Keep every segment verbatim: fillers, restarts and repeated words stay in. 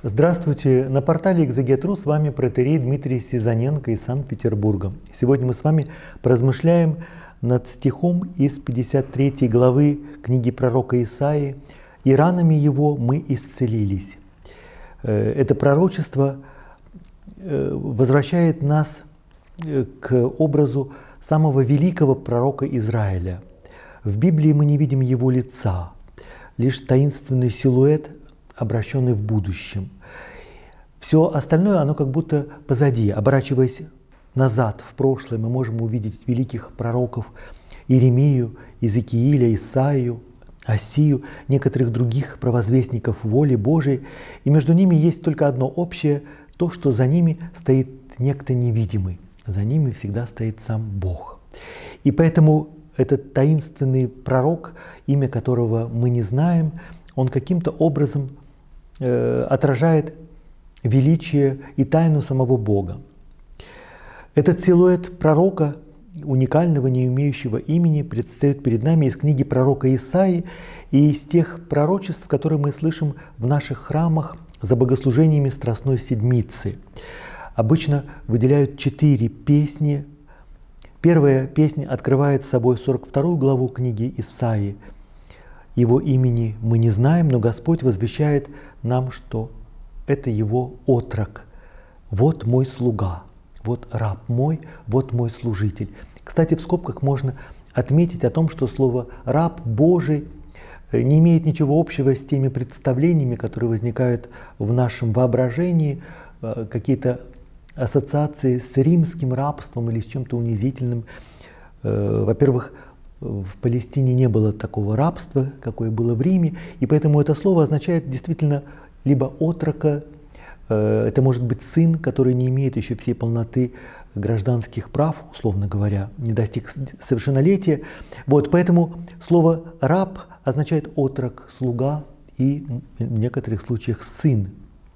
Здравствуйте! На портале Экзегет.ру с вами протоиерей Дмитрий Сизаненко из Санкт-Петербурга. Сегодня мы с вами поразмышляем над стихом из пятьдесят третьей главы книги пророка Исаии «И ранами его мы исцелились». Это пророчество возвращает нас к образу самого великого пророка Израиля. В Библии мы не видим его лица, лишь таинственный силуэт, обращенный в будущем. Все остальное, оно как будто позади. Оборачиваясь назад, в прошлое, мы можем увидеть великих пророков Иеремию, Иезекииля, Исаию, Осию, некоторых других провозвестников воли Божией. И между ними есть только одно общее, то, что за ними стоит некто невидимый. За ними всегда стоит сам Бог. И поэтому этот таинственный пророк, имя которого мы не знаем, он каким-то образом э, отражает величие и тайну самого Бога. Этот силуэт пророка, уникального, не имеющего имени, предстает перед нами из книги пророка Исаии и из тех пророчеств, которые мы слышим в наших храмах за богослужениями Страстной Седмицы. Обычно выделяют четыре песни. Первая песня открывает собой сорок вторую главу книги Исаии. Его имени мы не знаем, но Господь возвещает нам, что это Его отрок. Вот мой слуга, вот раб мой, вот мой служитель. Кстати, в скобках можно отметить о том, что слово «раб Божий» не имеет ничего общего с теми представлениями, которые возникают в нашем воображении, какие-то ассоциации с римским рабством или с чем-то унизительным. Во-первых, в Палестине не было такого рабства, какое было в Риме, и поэтому это слово означает действительно либо отрока, это может быть сын, который не имеет еще всей полноты гражданских прав, условно говоря, не достиг совершеннолетия. Вот, поэтому слово «раб» означает отрок, слуга и в некоторых случаях сын.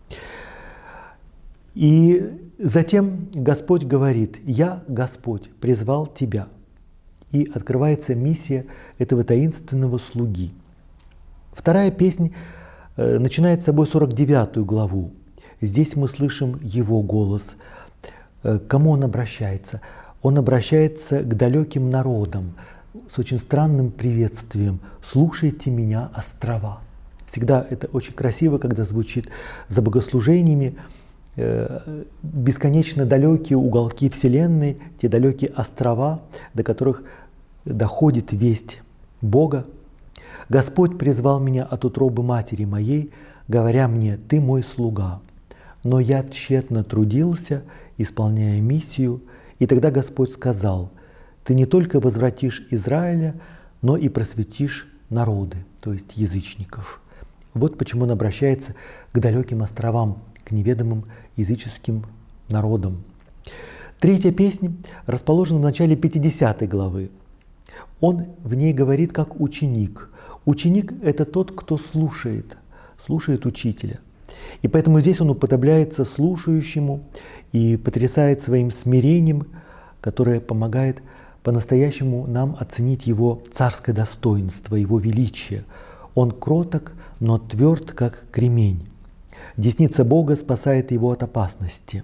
И затем Господь говорит: «Я, Господь, призвал тебя». И открывается миссия этого таинственного слуги. Вторая песня э, начинает с собой сорок девятую главу. Здесь мы слышим его голос. Э, к кому он обращается? Он обращается к далеким народам с очень странным приветствием: «Слушайте меня, острова». Всегда это очень красиво, когда звучит за богослужениями. Бесконечно далекие уголки Вселенной, те далекие острова, до которых доходит весть Бога. «Господь призвал меня от утробы матери моей, говоря мне: ты мой слуга. Но я тщетно трудился, исполняя миссию, и тогда Господь сказал: ты не только возвратишь Израиля, но и просветишь народы», то есть язычников. Вот почему он обращается к далеким островам, к неведомым языческим народам. Третья песня расположена в начале пятидесятой главы. Он в ней говорит как ученик. Ученик – это тот, кто слушает, слушает учителя. И поэтому здесь он уподобляется слушающему и потрясает своим смирением, которое помогает по-настоящему нам оценить его царское достоинство, его величие. Он кроток, но тверд, как кремень. Десница Бога спасает его от опасности.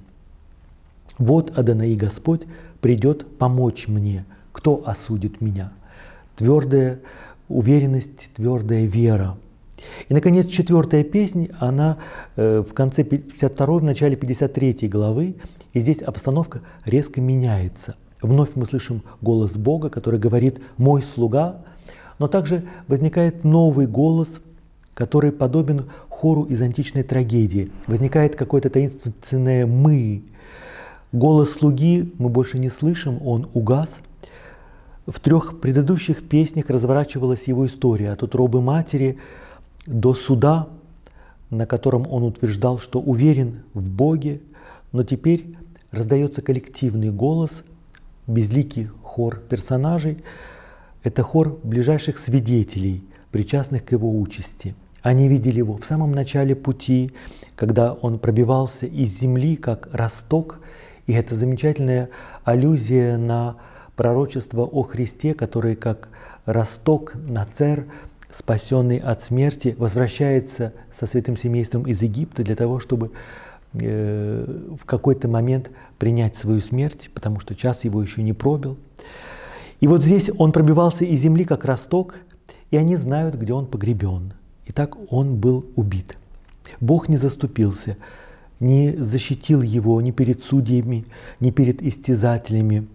«Вот Адонай Господь придет помочь мне. Кто осудит меня?» Твердая уверенность, твердая вера. И, наконец, четвертая песня, она э, в конце пятьдесят второй, в начале пятьдесят третьей главы, и здесь обстановка резко меняется. Вновь мы слышим голос Бога, который говорит: «Мой слуга», но также возникает новый голос, который подобен хору из античной трагедии. Возникает какое-то таинственное «мы». Голос слуги мы больше не слышим, он угас. В трех предыдущих песнях разворачивалась его история от утробы матери до суда, на котором он утверждал, что уверен в Боге, но теперь раздается коллективный голос, безликий хор персонажей. Это хор ближайших свидетелей, причастных к его участи. Они видели его в самом начале пути, когда он пробивался из земли, как росток. И это замечательная аллюзия на пророчество о Христе, который как росток, нацер, спасенный от смерти, возвращается со святым семейством из Египта для того, чтобы э, в какой-то момент принять свою смерть, потому что час его еще не пробил. И вот здесь он пробивался из земли, как росток, и они знают, где он погребен. Итак, он был убит. Бог не заступился, не защитил его ни перед судьями, ни перед истязателями,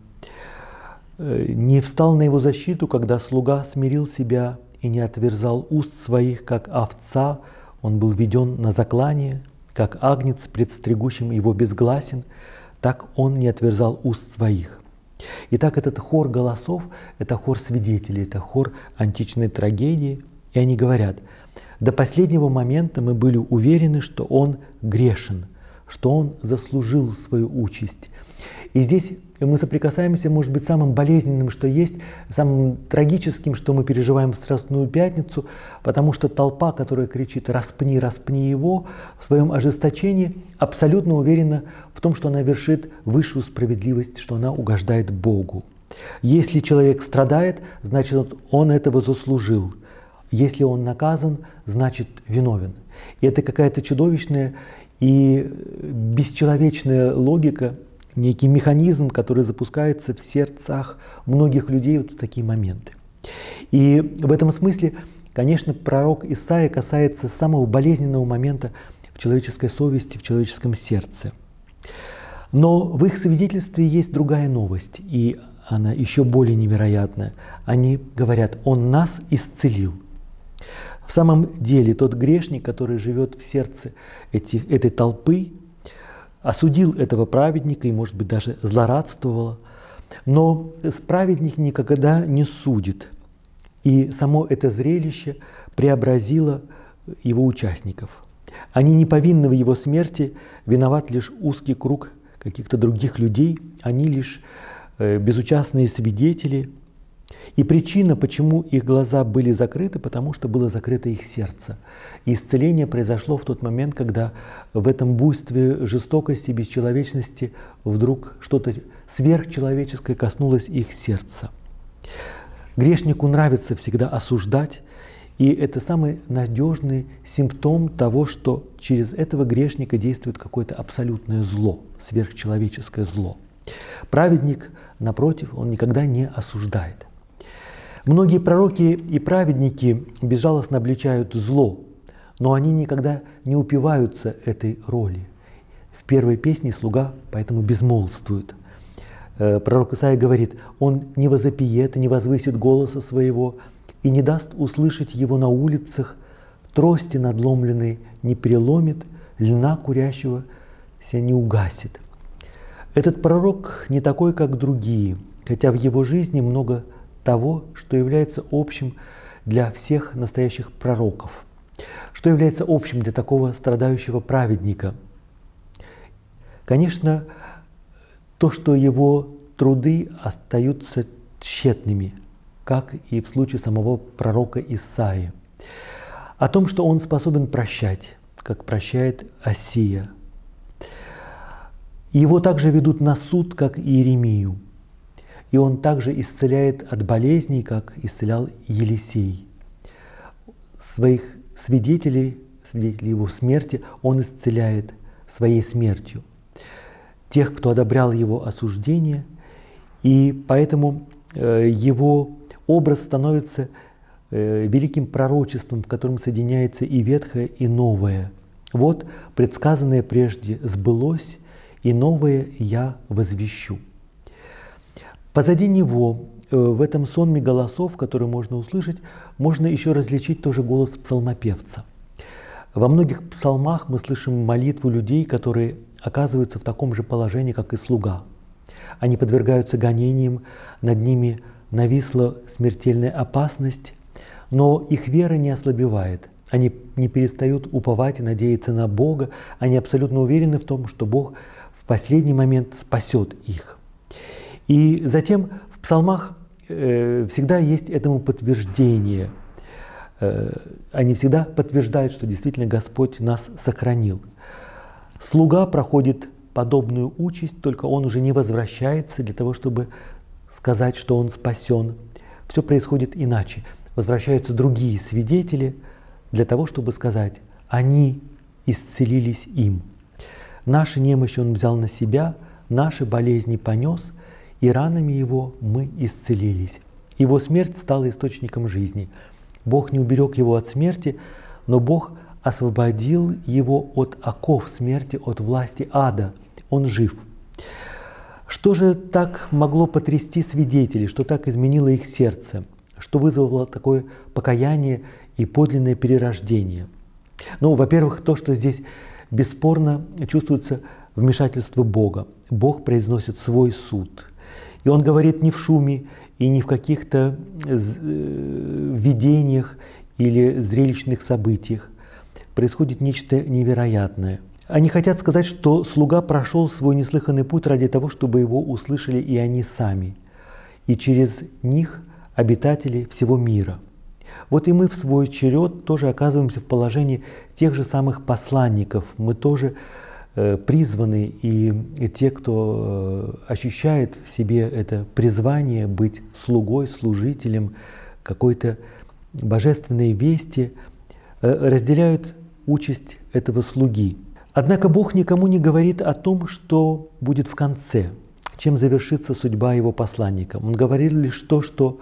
не встал на его защиту, когда слуга смирил себя и не отверзал уст своих, как овца, он был веден на заклание, как агнец пред стригущим его безгласен, так он не отверзал уст своих. Итак, этот хор голосов – это хор свидетелей, это хор античной трагедии, и они говорят: до последнего момента мы были уверены, что он грешен, что он заслужил свою участь. И здесь мы соприкасаемся, может быть, самым болезненным, что есть, самым трагическим, что мы переживаем в Страстную Пятницу, потому что толпа, которая кричит «распни, распни его», в своем ожесточении абсолютно уверена в том, что она вершит высшую справедливость, что она угождает Богу. Если человек страдает, значит, он этого заслужил. Если он наказан, значит, виновен. И это какая-то чудовищная и бесчеловечная логика, некий механизм, который запускается в сердцах многих людей вот в такие моменты. И в этом смысле, конечно, пророк Исаия касается самого болезненного момента в человеческой совести, в человеческом сердце. Но в их свидетельстве есть другая новость, и она еще более невероятная. Они говорят: «Он нас исцелил». В самом деле тот грешник, который живет в сердце этих, этой толпы, осудил этого праведника и, может быть, даже злорадствовал. Но праведник никогда не судит. И само это зрелище преобразило его участников. Они не повинны в его смерти, виноват лишь узкий круг каких-то других людей, они лишь безучастные свидетели. И причина, почему их глаза были закрыты, потому что было закрыто их сердце. И исцеление произошло в тот момент, когда в этом буйстве жестокости, бесчеловечности вдруг что-то сверхчеловеческое коснулось их сердца. Грешнику нравится всегда осуждать, и это самый надежный симптом того, что через этого грешника действует какое-то абсолютное зло, сверхчеловеческое зло. Праведник, напротив, он никогда не осуждает. Многие пророки и праведники безжалостно обличают зло, но они никогда не упиваются этой роли. В первой песне слуга поэтому безмолвствует. Пророк Исаия говорит: «Он не возопиет и не возвысит голоса своего, и не даст услышать его на улицах, трости надломленной не переломит, льна курящего ся не угасит». Этот пророк не такой, как другие, хотя в его жизни много того, что является общим для всех настоящих пророков. Что является общим для такого страдающего праведника? Конечно, то, что его труды остаются тщетными, как и в случае самого пророка Исаии. О том, что он способен прощать, как прощает Осия. Его также ведут на суд, как Иеремию. И он также исцеляет от болезней, как исцелял Елисей. Своих свидетелей, свидетелей его смерти, он исцеляет своей смертью. Тех, кто одобрял его осуждение, и поэтому э, его образ становится э, великим пророчеством, в котором соединяется и ветхое, и новое. Вот предсказанное прежде сбылось, и новое я возвещу. Позади него, в этом сонме голосов, который можно услышать, можно еще различить тоже голос псалмопевца. Во многих псалмах мы слышим молитву людей, которые оказываются в таком же положении, как и слуга. Они подвергаются гонениям, над ними нависла смертельная опасность, но их вера не ослабевает. Они не перестают уповать и надеяться на Бога, они абсолютно уверены в том, что Бог в последний момент спасет их. И затем в псалмах э, всегда есть этому подтверждение. Э, они всегда подтверждают, что действительно Господь нас сохранил. Слуга проходит подобную участь, только он уже не возвращается для того, чтобы сказать, что он спасен. Все происходит иначе. возвращаются другие свидетели для того, чтобы сказать: они исцелились им. Наши немощи Он взял на себя, наши болезни понес, и ранами Его мы исцелились. Его смерть стала источником жизни. Бог не уберег Его от смерти, но Бог освободил Его от оков смерти, от власти ада. Он жив. Что же так могло потрясти свидетелей, что так изменило их сердце, что вызвало такое покаяние и подлинное перерождение? Ну, во-первых, то, что здесь бесспорно чувствуется вмешательство Бога. Бог произносит свой суд. И Он говорит не в шуме и не в каких-то видениях или зрелищных событиях. Происходит нечто невероятное. Они хотят сказать, что слуга прошел свой неслыханный путь ради того, чтобы его услышали и они сами, и через них обитатели всего мира. Вот и мы в свой черед тоже оказываемся в положении тех же самых посланников. Мы тоже э, призваны, и, и те, кто э, ощущает в себе это призвание быть слугой, служителем какой-то божественной вести, э, разделяют участь этого слуги. Однако Бог никому не говорит о том, что будет в конце, чем завершится судьба Его посланника. Он говорит лишь то, что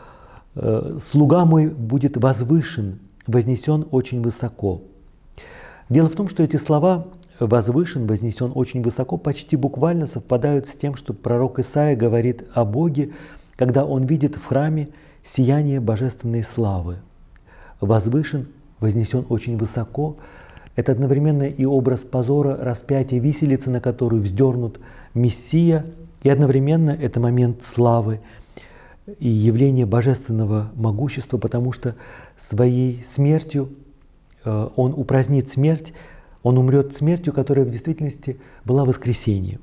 «слуга мой будет возвышен, вознесен очень высоко». Дело в том, что эти слова «возвышен, вознесен очень высоко» почти буквально совпадают с тем, что пророк Исаия говорит о Боге, когда он видит в храме сияние божественной славы. «Возвышен, вознесен очень высоко» — это одновременно и образ позора, распятия, виселицы, на которую вздернут Мессия, и одновременно это момент славы и явление божественного могущества, потому что своей смертью э, Он упразднит смерть, Он умрет смертью, которая в действительности была воскресением.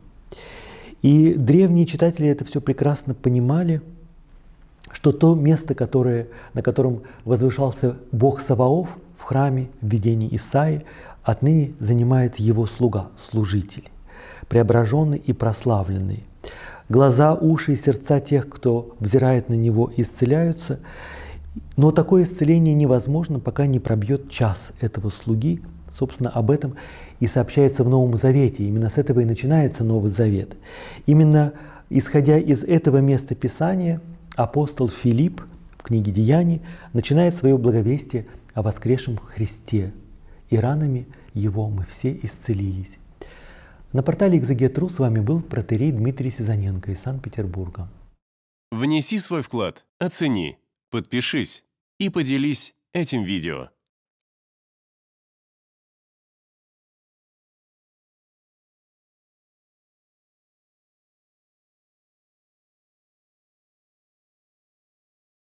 И древние читатели это все прекрасно понимали, что то место, которое, на котором возвышался Бог Саваоф в храме в видении Исаии, отныне занимает Его слуга, служитель, преображенный и прославленный. Глаза, уши и сердца тех, кто взирает на Него, исцеляются. Но такое исцеление невозможно, пока не пробьет час этого слуги. Собственно, об этом и сообщается в Новом Завете. Именно с этого и начинается Новый Завет. Именно исходя из этого места Писания, апостол Филипп в книге «Деяний» начинает свое благовестие о воскресшем Христе. И ранами Его мы все исцелились. На портале Экзегет.ру с вами был протоиерей Дмитрий Сизаненко из Санкт-Петербурга. Внеси свой вклад, оцени, подпишись и поделись этим видео.